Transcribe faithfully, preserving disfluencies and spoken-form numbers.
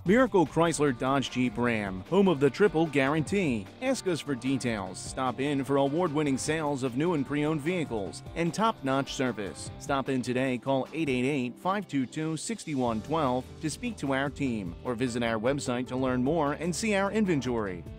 Miracle Chrysler Dodge Jeep Ram, home of the triple guarantee. Ask us for details. Stop in for award-winning sales of new and pre-owned vehicles and top-notch service. Stop in today. Call eight eight eight, five two two, six one one two to speak to our team or visit our website to learn more and see our inventory.